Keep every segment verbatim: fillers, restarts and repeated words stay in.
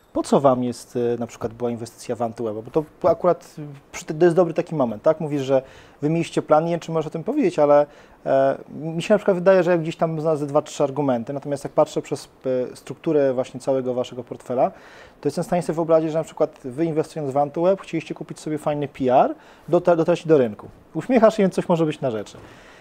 Po co Wam jest, na przykład była inwestycja w Antyweba? Bo to akurat to jest dobry taki moment, tak? Mówisz, że Wy mieliście plan, nie wiem, czy możesz o tym powiedzieć, ale e, mi się na przykład wydaje, że jak gdzieś tam znalazłem dwa, trzy argumenty, natomiast jak patrzę przez e, strukturę właśnie całego Waszego portfela, to jestem w stanie sobie wyobrazić, że na przykład Wy inwestując w Antyweb chcieliście kupić sobie fajny P R, dotarć do rynku. Uśmiechasz się, więc coś może być na rzeczy.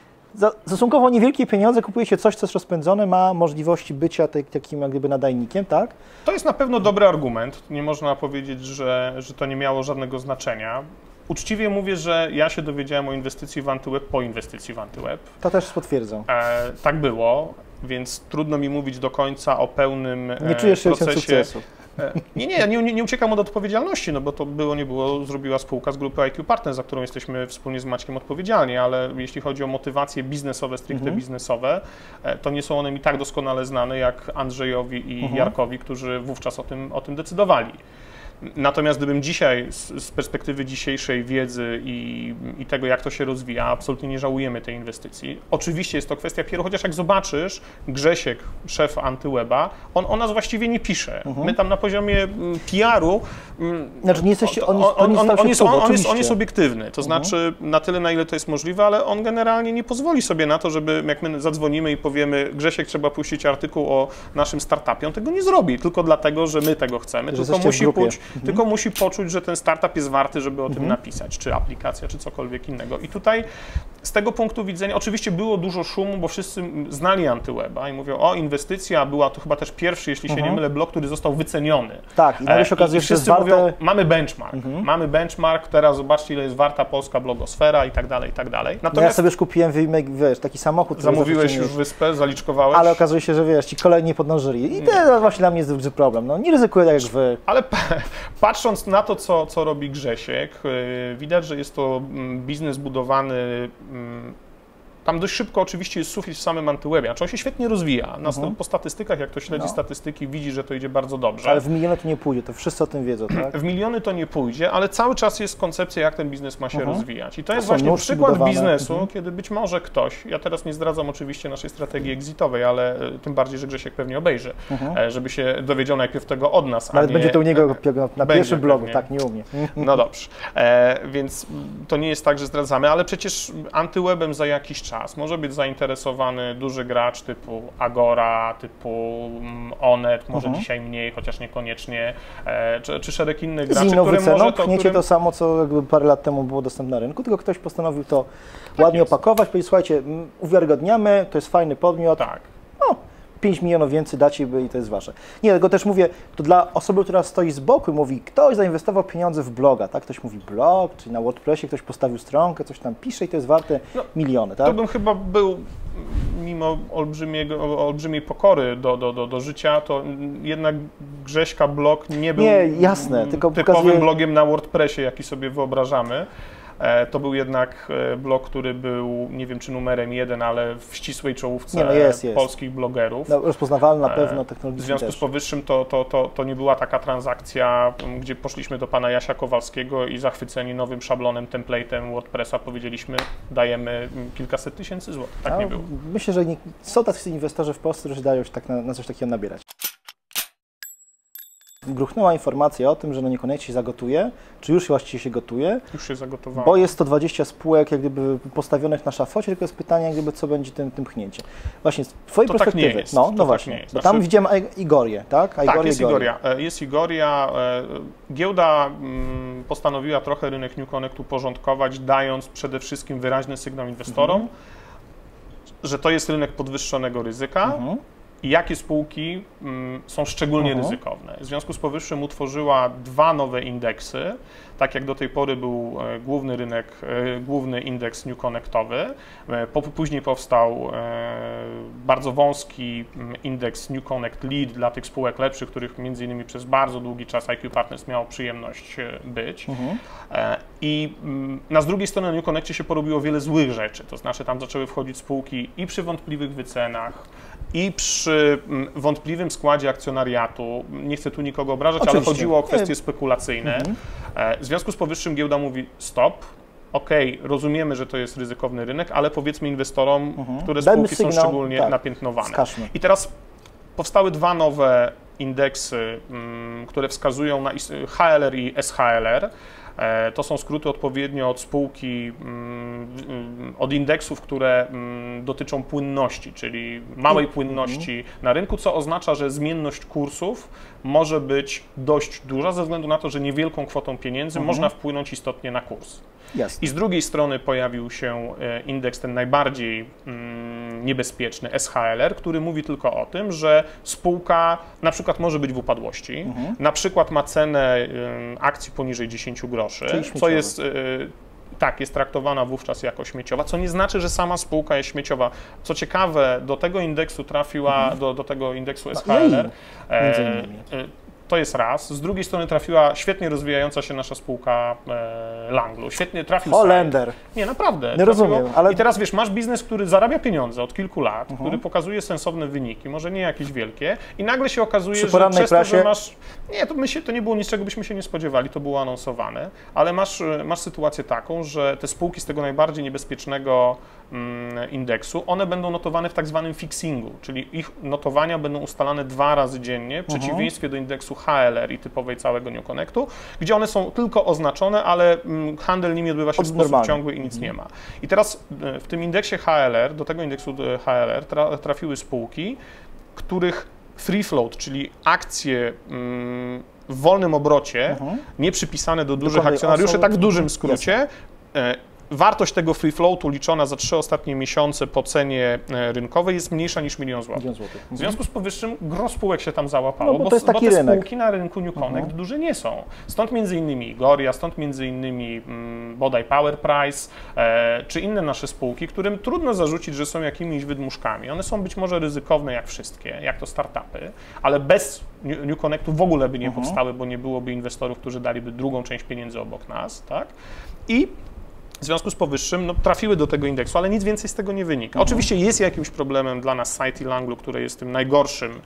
Za stosunkowo niewielkie pieniądze kupujecie coś, co jest rozpędzone, ma możliwości bycia tak, takim jak gdyby nadajnikiem, tak? To jest na pewno dobry argument. Nie można powiedzieć, że, że to nie miało żadnego znaczenia. Uczciwie mówię, że ja się dowiedziałem o inwestycji w Antyweb po inwestycji w Antyweb. To też potwierdzam. E, tak było, więc trudno mi mówić do końca o pełnym e, nie czujesz się procesie. sukcesu. Nie, nie, nie, nie uciekam od odpowiedzialności, no bo to było, nie było, zrobiła spółka z grupy I Q Partners, za którą jesteśmy wspólnie z Maćkiem odpowiedzialni, ale jeśli chodzi o motywacje biznesowe, stricte mhm. biznesowe, to nie są one mi tak doskonale znane jak Andrzejowi i mhm. Jarkowi, którzy wówczas o tym, o tym decydowali. Natomiast gdybym dzisiaj z, z perspektywy dzisiejszej wiedzy i, i tego, jak to się rozwija, absolutnie nie żałujemy tej inwestycji. Oczywiście jest to kwestia P R u, chociaż jak zobaczysz, Grzesiek, szef Antyweba, on o nas właściwie nie pisze. Mhm. My tam na poziomie P R u, znaczy nie jesteście, on, on, on, on, on, jest, on, on, jest, on jest obiektywny, to mhm. znaczy na tyle, na ile to jest możliwe, ale on generalnie nie pozwoli sobie na to, żeby jak my zadzwonimy i powiemy, Grzesiek, trzeba puścić artykuł o naszym startupie, on tego nie zrobi, tylko dlatego, że my tego chcemy, że tylko musi pójść. Mhm. Tylko musi poczuć, że ten startup jest warty, żeby o mhm. tym napisać, czy aplikacja, czy cokolwiek innego. I tutaj z tego punktu widzenia, oczywiście było dużo szumu, bo wszyscy znali Antyweba i mówią, o inwestycja, była to chyba też pierwszy, jeśli się mhm. nie mylę, blok, który został wyceniony. Tak, i nagle się okazuje, że jest warte... mówią, mamy benchmark, mhm. mamy benchmark, teraz zobaczcie, ile jest warta polska blogosfera i tak dalej, i tak dalej. Natomiast... No ja sobie już kupiłem, wiesz, taki samochód. Zamówiłeś już wyspę, zaliczkowałeś? Ale okazuje się, że wiesz, ci kolejni podnążyli i to właśnie dla mnie jest duży problem. No nie ryzykuję tak jak wy. Ale patrząc na to, co, co robi Grzesiek, widać, że jest to biznes budowany. Tam dość szybko oczywiście jest sufit w samym Antywebie, znaczy on się świetnie rozwija. Na, mhm. Po statystykach, jak ktoś śledzi no. statystyki, widzi, że to idzie bardzo dobrze. Ale w miliony to nie pójdzie, to wszyscy o tym wiedzą, tak? W miliony to nie pójdzie, ale cały czas jest koncepcja, jak ten biznes ma się mhm. rozwijać. I to, to jest właśnie przykład budowane. biznesu, mhm. kiedy być może ktoś, ja teraz nie zdradzam oczywiście naszej strategii exitowej, ale tym bardziej, że Grzesiek pewnie obejrzy, mhm. żeby się dowiedział najpierw tego od nas, Nawet a nie... będzie to u niego na pierwszym blogu, pewnie. tak, nie u mnie. No dobrze, e, więc to nie jest tak, że zdradzamy, ale przecież Antywebem za jakiś czas może być zainteresowany duży gracz typu Agora, typu Onet, może uh-huh. dzisiaj mniej, chociaż niekoniecznie, e, czy, czy szereg innych graczy, z inną którym wyceną może to... Pchniecie którym... to samo, co jakby parę lat temu było dostępne na rynku, tylko ktoś postanowił to tak ładnie jest. opakować, powiedzieć, słuchajcie, uwiarygodniamy, to jest fajny podmiot. Tak. No, pięć milionów więcej dacie i to jest wasze. Nie, tylko też mówię, to dla osoby, która stoi z boku i mówi, ktoś zainwestował pieniądze w bloga, tak? Ktoś mówi blog, czyli na WordPressie ktoś postawił stronkę, coś tam pisze i to jest warte no, miliony, tak? To bym chyba był, mimo olbrzymiego, olbrzymiej pokory do, do, do, do życia, to jednak Grześka blog nie był nie, jasne, tylko typowym pokazuje... blogiem na WordPressie, jaki sobie wyobrażamy. To był jednak blog, który był, nie wiem czy numerem jeden, ale w ścisłej czołówce nie, no jest, jest. polskich blogerów. No, rozpoznawalny na pewno technologicznie. W związku też. z powyższym to, to, to, to nie była taka transakcja, gdzie poszliśmy do pana Jasia Kowalskiego i zachwyceni nowym szablonem, template'em WordPressa powiedzieliśmy, dajemy kilkaset tysięcy złotych. Tak no, nie było. Myślę, że nie, są tacy inwestorzy w Polsce, którzy dają się tak na, na coś takiego nabierać. Gruchnęła informacja o tym, że na Niekonnectie się zagotuje, czy już właściwie się gotuje. Już się zagotowało. Bo jest sto dwadzieścia spółek jak gdyby postawionych na szafocie, tylko jest pytanie, jak gdyby, co będzie tym, tym pchnięcie. Właśnie z twojej to perspektywy. Tak nie jest. No, no to właśnie. Tak nie jest. Bo tam znaczy... widziałem Igorię, tak? A Igoria, tak, jest Igoria. Igoria. Jest Igoria. Giełda postanowiła trochę rynek New Connect uporządkować, dając przede wszystkim wyraźny sygnał inwestorom, mhm. że to jest rynek podwyższonego ryzyka. Mhm. I jakie spółki mm, są szczególnie uh-huh. ryzykowne. W związku z powyższym utworzyła dwa nowe indeksy, tak jak do tej pory był e, główny rynek, e, główny indeks New Connectowy, e, po, później powstał e, bardzo wąski indeks New Connect Lead dla tych spółek lepszych, których między innymi przez bardzo długi czas I Q Partners miało przyjemność być. Uh-huh. e, I m, na z drugiej strony na New Connectie się porobiło wiele złych rzeczy, to znaczy tam zaczęły wchodzić spółki i przy wątpliwych wycenach, i przy wątpliwym składzie akcjonariatu, nie chcę tu nikogo obrażać, Oczywiście. ale chodziło o kwestie spekulacyjne. Mhm. W związku z powyższym giełda mówi stop, ok, rozumiemy, że to jest ryzykowny rynek, ale powiedzmy inwestorom, mhm. które Dajmy spółki sygnał, są szczególnie tak, napiętnowane. wskażmy. I teraz powstały dwa nowe indeksy, które wskazują na H L R i S H L R. To są skróty odpowiednio od spółki, od indeksów, które dotyczą płynności, czyli małej płynności na rynku, co oznacza, że zmienność kursów może być dość duża ze względu na to, że niewielką kwotą pieniędzy mhm. można wpłynąć istotnie na kurs. Jasne. I z drugiej strony pojawił się indeks ten najbardziej mm, niebezpieczny, S H L R, który mówi tylko o tym, że spółka na przykład może być w upadłości, mhm. na przykład ma cenę y, akcji poniżej dziesięć groszy, co jest... Y, tak, jest traktowana wówczas jako śmieciowa, co nie znaczy, że sama spółka jest śmieciowa. Co ciekawe, do tego indeksu trafiła, mhm. do, do tego indeksu S H L R, no, między innymi. E, e, to jest raz. Z drugiej strony trafiła świetnie rozwijająca się nasza spółka e, Langlu. Świetnie trafił Holender. Nie, naprawdę. Nie rozumiem, ale... I teraz wiesz, masz biznes, który zarabia pieniądze od kilku lat, uh-huh. który pokazuje sensowne wyniki, może nie jakieś wielkie, i nagle się okazuje, Przy że przez prasie... to, że masz... Nie, to, my się, to nie było nic, czego byśmy się nie spodziewali, to było anonsowane, ale masz, masz sytuację taką, że te spółki z tego najbardziej niebezpiecznego mm, indeksu, one będą notowane w tak zwanym fixingu, czyli ich notowania będą ustalane dwa razy dziennie, w uh-huh. przeciwieństwie do indeksu H L R i typowej całego New Connectu, gdzie one są tylko oznaczone, ale mm, handel nimi odbywa się w sposób normalny. ciągły i nic mhm. nie ma. I teraz w tym indeksie H L R, do tego indeksu H L R tra, trafiły spółki, których free float, czyli akcje mm, w wolnym obrocie, mhm. nie przypisane do dużych Dokładnie akcjonariuszy, osoby... tak w dużym skrócie, e, wartość tego free floatu liczona za trzy ostatnie miesiące po cenie rynkowej jest mniejsza niż milion złotych. Milion złotych. W związku z powyższym gros spółek się tam załapało, no, bo, bo, to jest taki bo te rynek. spółki na rynku New Connect uh-huh. duże nie są. Stąd między innymi Goria, stąd między innymi mm, bodaj Power Price, e, czy inne nasze spółki, którym trudno zarzucić, że są jakimiś wydmuszkami. One są być może ryzykowne jak wszystkie, jak to startupy, ale bez New Connectu w ogóle by nie uh-huh. powstały, bo nie byłoby inwestorów, którzy daliby drugą część pieniędzy obok nas, tak? I w związku z powyższym no, trafiły do tego indeksu, ale nic więcej z tego nie wynika. Mhm. Oczywiście jest jakimś problemem dla nas Site i Langlu, które jest tym najgorszym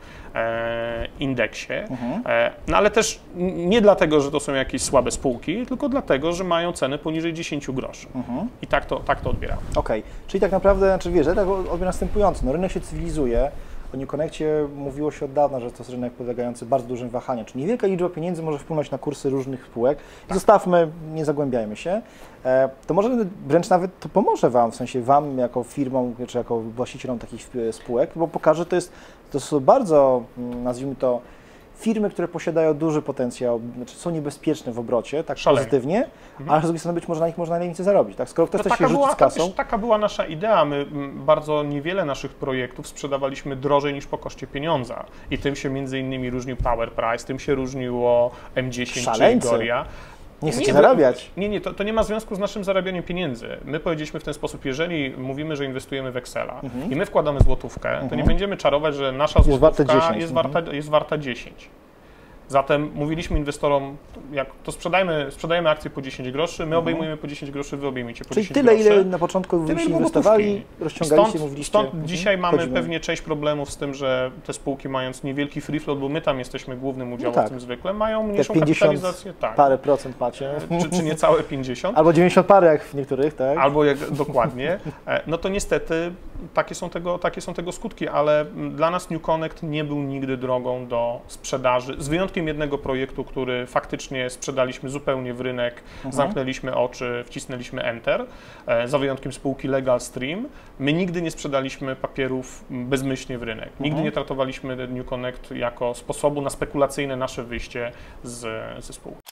e, indeksie, mhm. e, no ale też nie dlatego, że to są jakieś słabe spółki, tylko dlatego, że mają cenę poniżej dziesięć groszy. Mhm. I tak to, tak to odbieram. Okej, okay. Czyli tak naprawdę, znaczy wiesz, ja tak odbieram następująco, no rynek się cywilizuje. O New Connectie mówiło się od dawna, że to jest rynek podlegający bardzo dużym wahaniom, czyli niewielka liczba pieniędzy może wpłynąć na kursy różnych spółek. I zostawmy, nie zagłębiajmy się. E, to może wręcz nawet to pomoże Wam, w sensie Wam jako firmom, czy jako właścicielom takich spółek, bo pokaże, to jest, to są bardzo, nazwijmy to, firmy, które posiadają duży potencjał, znaczy są niebezpieczne w obrocie, tak Szalenie. pozytywnie, mhm. ale z drugiej strony być może na nich można najwięcej zarobić. Tak? Skoro ktoś no się rzuci z kasą... Taka, taka była nasza idea. My bardzo niewiele naszych projektów sprzedawaliśmy drożej niż po koszcie pieniądza. I tym się między innymi różnił Power Price, tym się różniło M dziesięć Szaleńcy. czy Goria. Nie chcecie zarabiać. Nie, nie, to, to nie ma związku z naszym zarabianiem pieniędzy. My powiedzieliśmy w ten sposób, jeżeli mówimy, że inwestujemy w Excela mhm. i my wkładamy złotówkę, mhm. to nie będziemy czarować, że nasza złotówka jest, jest, warta, mhm. jest warta dziesięć. Zatem mówiliśmy inwestorom, jak to sprzedajmy, sprzedajemy akcje po dziesięć groszy, my obejmujemy po dziesięć groszy, wy obejmiecie po Czyli dziesięć tyle, groszy. Ile na początku wyście inwestowali, rozciągaliście, stąd, mówiliście. Stąd mhm. dzisiaj mamy Chodzimy. pewnie część problemów z tym, że te spółki mając niewielki free float, bo my tam jesteśmy głównym udziałowcem no tak. zwykle, mają mniejszą kapitalizację. Tak. Parę procent macie. Czy, czy niecałe pięćdziesiąt. Albo dziewięćdziesiąt parę jak w niektórych, tak? Albo jak, dokładnie. No to niestety takie są, tego, takie są tego skutki, ale dla nas New Connect nie był nigdy drogą do sprzedaży, z wyjątkiem jednego projektu, który faktycznie sprzedaliśmy zupełnie w rynek, mhm. zamknęliśmy oczy, wcisnęliśmy Enter, za wyjątkiem spółki Legal Stream. My nigdy nie sprzedaliśmy papierów bezmyślnie w rynek. Nigdy mhm. nie traktowaliśmy New Connect jako sposobu na spekulacyjne nasze wyjście z, ze spółki.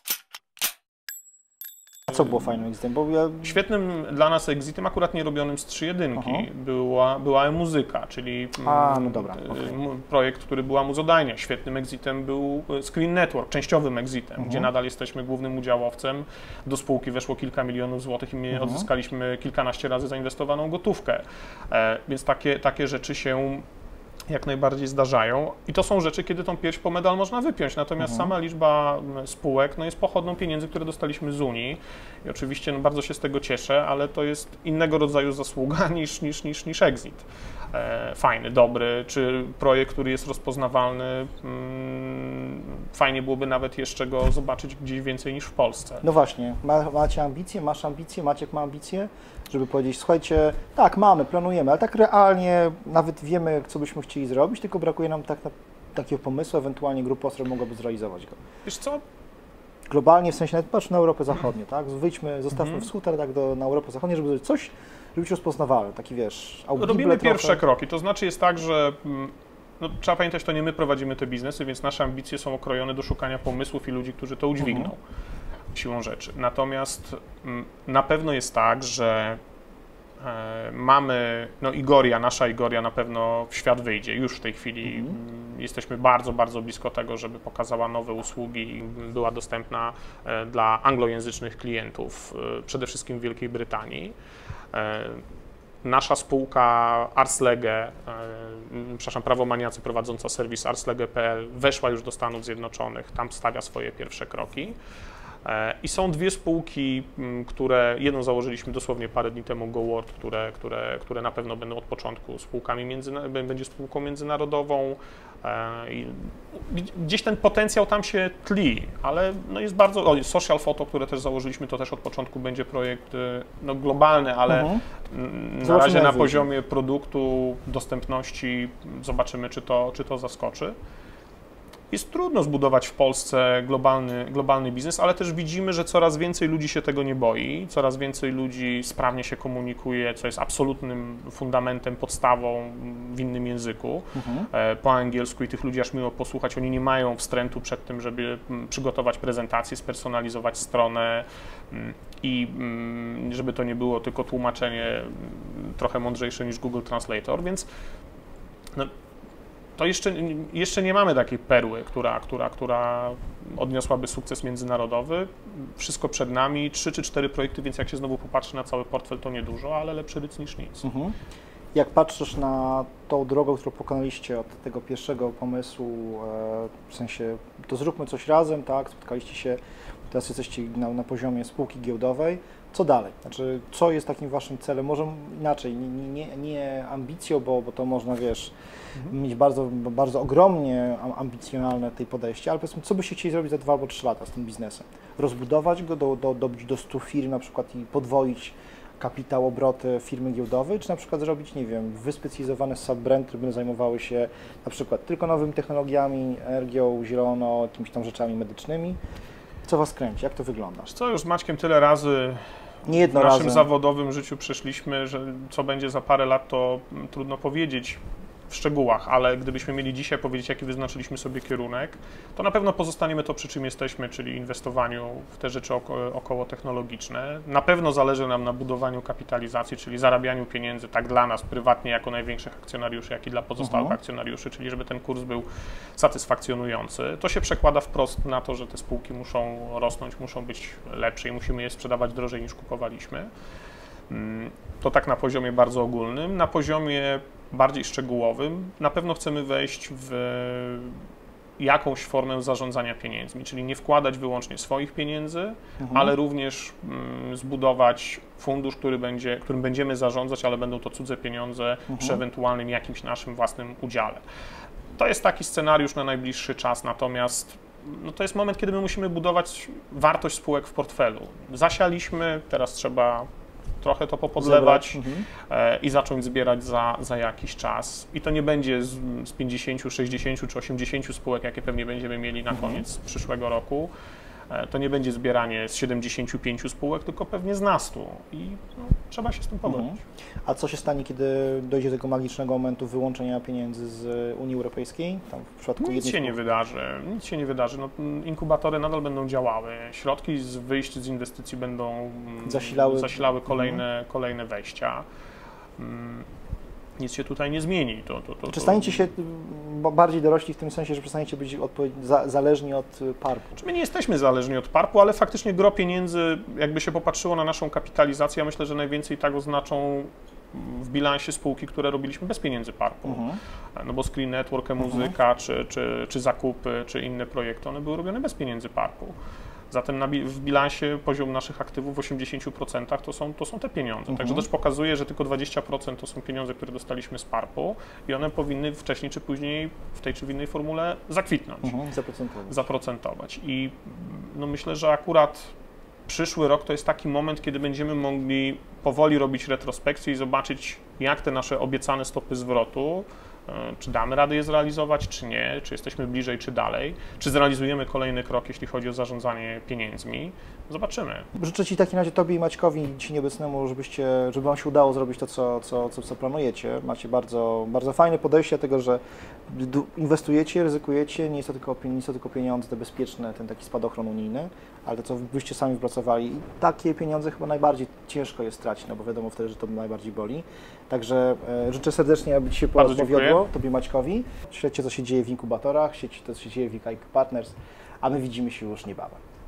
A co było fajnym exitem? Bo ja... Świetnym dla nas exitem, akurat nie robionym z trzy jedynki, była, była e-muzyka, czyli A, no dobra, okay. projekt, który była muzodajnia. Świetnym exitem był Screen Network, częściowym exitem, uh-huh. gdzie nadal jesteśmy głównym udziałowcem. Do spółki weszło kilka milionów złotych i my uh-huh. odzyskaliśmy kilkanaście razy zainwestowaną gotówkę. E, więc takie, takie rzeczy się jak najbardziej zdarzają i to są rzeczy, kiedy tą pierś po medal można wypiąć, natomiast mhm. sama liczba spółek no, jest pochodną pieniędzy, które dostaliśmy z Unii i oczywiście no, bardzo się z tego cieszę, ale to jest innego rodzaju zasługa niż, niż, niż, niż exit. E, fajny, dobry, czy projekt, który jest rozpoznawalny, mm, fajnie byłoby nawet jeszcze go zobaczyć gdzieś więcej niż w Polsce. No właśnie, Ma, macie ambicje, masz ambicje, Maciek ma ambicje, żeby powiedzieć, słuchajcie, tak, mamy, planujemy, ale tak realnie nawet wiemy, co byśmy chcieli zrobić, tylko brakuje nam tak na takiego pomysłu, ewentualnie grupa osób mogłaby zrealizować go? Wiesz co? Globalnie, w sensie nawet patrz na Europę Zachodnią, tak? Wyjdźmy, zostawmy Mhm. wschód, ale tak do, na Europę Zachodnią, żeby zrobić coś, żeby być rozpoznawalne, taki wiesz, audible Robimy trochę. pierwsze kroki, to znaczy jest tak, że mm, no, trzeba pamiętać, to nie my prowadzimy te biznesy, więc nasze ambicje są okrojone do szukania pomysłów i ludzi, którzy to udźwigną Mhm. siłą rzeczy. Natomiast mm, na pewno jest tak, że e, mamy, no Igoria, nasza Igoria na pewno w świat wyjdzie. Już w tej chwili Mhm. mm, jesteśmy bardzo, bardzo blisko tego, żeby pokazała nowe usługi i była dostępna e, dla anglojęzycznych klientów, e, przede wszystkim w Wielkiej Brytanii. E, Nasza spółka Arslege, e, przepraszam, Prawomaniacy prowadząca serwis arslege kropka p l weszła już do Stanów Zjednoczonych, tam stawia swoje pierwsze kroki. E, I są dwie spółki, m, które, jedną założyliśmy dosłownie parę dni temu, GoWorld, które, które, które na pewno będą od początku spółkami, międzyna- będzie spółką międzynarodową. E, i gdzieś ten potencjał tam się tli, ale no jest bardzo, o, Social Photo, które też założyliśmy, to też od początku będzie projekt e, no, globalny, ale Mhm. na Zobaczymy, razie jak na wyjdzie. poziomie produktu, dostępności, zobaczymy, czy to, czy to zaskoczy. Jest trudno zbudować w Polsce globalny, globalny biznes, ale też widzimy, że coraz więcej ludzi się tego nie boi, coraz więcej ludzi sprawnie się komunikuje, co jest absolutnym fundamentem, podstawą w innym języku, Mhm. e, po angielsku, i tych ludzi aż miło posłuchać. Oni nie mają wstrętu przed tym, żeby mm, przygotować prezentację, spersonalizować stronę mm, i mm, żeby to nie było tylko tłumaczenie mm, trochę mądrzejsze niż Google Translator, więc no, to jeszcze, jeszcze nie mamy takiej perły, która, która, która odniosłaby sukces międzynarodowy. Wszystko przed nami, trzy czy cztery projekty, więc jak się znowu popatrzy na cały portfel, to niedużo, ale lepszy ryc niż nic. Mhm. Jak patrzysz na tą drogę, którą pokonaliście od tego pierwszego pomysłu, e, w sensie to zróbmy coś razem, tak, spotkaliście się, teraz jesteście na, na poziomie spółki giełdowej, co dalej? Znaczy, co jest takim waszym celem? Może inaczej, nie, nie, nie ambicją, bo, bo to można, wiesz, mhm. mieć bardzo, bardzo ogromnie ambicjonalne tej podejście, ale powiedzmy, co byście chcieli zrobić za dwa albo trzy lata z tym biznesem? Rozbudować go, do, do, dobić do stu firm na przykład i podwoić kapitał, obroty firmy giełdowej, czy na przykład zrobić, nie wiem, wyspecjalizowany subbrand, które będą zajmowały się na przykład tylko nowymi technologiami, energią, zielono, jakimiś tam rzeczami medycznymi. Co was kręci? Jak to wygląda? Co już z Maćkiem tyle razy Nie jedno w naszym razem. zawodowym życiu przeszliśmy, że co będzie za parę lat, to trudno powiedzieć w szczegółach, ale gdybyśmy mieli dzisiaj powiedzieć, jaki wyznaczyliśmy sobie kierunek, to na pewno pozostaniemy to, przy czym jesteśmy, czyli inwestowaniu w te rzeczy oko, około technologiczne. Na pewno zależy nam na budowaniu kapitalizacji, czyli zarabianiu pieniędzy tak dla nas prywatnie, jako największych akcjonariuszy, jak i dla pozostałych Mhm. akcjonariuszy, czyli żeby ten kurs był satysfakcjonujący. To się przekłada wprost na to, że te spółki muszą rosnąć, muszą być lepsze i musimy je sprzedawać drożej niż kupowaliśmy. To tak na poziomie bardzo ogólnym. Na poziomie bardziej szczegółowym na pewno chcemy wejść w jakąś formę zarządzania pieniędzmi, czyli nie wkładać wyłącznie swoich pieniędzy, Mhm. ale również mm, zbudować fundusz, który będzie, którym będziemy zarządzać, ale będą to cudze pieniądze Mhm. przy ewentualnym jakimś naszym własnym udziale. To jest taki scenariusz na najbliższy czas, natomiast no to jest moment, kiedy my musimy budować wartość spółek w portfelu. Zasialiśmy, teraz trzeba trochę to popodlewać Mhm. e, i zacząć zbierać za, za jakiś czas. I to nie będzie z, z pięćdziesięciu, sześćdziesięciu czy osiemdziesięciu spółek, jakie pewnie będziemy mieli na Mhm. koniec przyszłego roku. E, to nie będzie zbieranie z siedemdziesięciu pięciu spółek, tylko pewnie z nastu. I no, trzeba się z tym pogodzić. Mhm. A co się stanie, kiedy dojdzie do tego magicznego momentu wyłączenia pieniędzy z Unii Europejskiej? Tam w przypadku Nic jednej się nie spółki. wydarzy, nic się nie wydarzy. No, inkubatory nadal będą działały, środki z wyjść z inwestycji będą mm, Zasilały. zasilały kolejne, kolejne wejścia. Mm, Nic się tutaj nie zmieni. To, to, to, Czy to- staniecie się b- bardziej dorośli w tym sensie, że przestaniecie być odpowiedzi- za, zależni od y, parku? My nie jesteśmy zależni od parpu, ale faktycznie gro pieniędzy, jakby się popatrzyło na naszą kapitalizację, ja myślę, że najwięcej tak oznaczą w bilansie spółki, które robiliśmy bez pieniędzy parpu. Mhm. No bo Screen Network, muzyka, czy, czy, czy zakupy, czy inne projekty, one były robione bez pieniędzy parpu. Zatem na, bi- w bilansie poziom naszych aktywów w osiemdziesięciu procentach to są, to są te pieniądze. Mhm. Także też pokazuje, że tylko dwadzieścia procent to są pieniądze, które dostaliśmy z parpu i one powinny wcześniej czy później w tej czy w innej formule zakwitnąć. Mhm. Zaprocentować. zaprocentować. I no myślę, że akurat przyszły rok to jest taki moment, kiedy będziemy mogli powoli robić retrospekcję i zobaczyć, jak te nasze obiecane stopy zwrotu czy damy radę je zrealizować, czy nie, czy jesteśmy bliżej, czy dalej, czy zrealizujemy kolejny krok, jeśli chodzi o zarządzanie pieniędzmi. Zobaczymy. Życzę Ci w takim razie Tobie i Maćkowi, Ci nieobecnemu, żebyście, żeby Wam się udało zrobić to, co, co, co, co planujecie. Macie bardzo, bardzo fajne podejście do tego, że inwestujecie, ryzykujecie, nie jest to tylko, nie jest to tylko pieniądze te bezpieczne, ten taki spadochron unijny, ale to, co Wyście sami wypracowali. I takie pieniądze chyba najbardziej ciężko jest stracić, no bo wiadomo wtedy, że to najbardziej boli. Także e, życzę serdecznie, aby Ci się powiodło, Tobie Maćkowi. Śledźcie, co się dzieje w inkubatorach, śledźcie, co się dzieje w I K Partners, a my widzimy się już niebawem.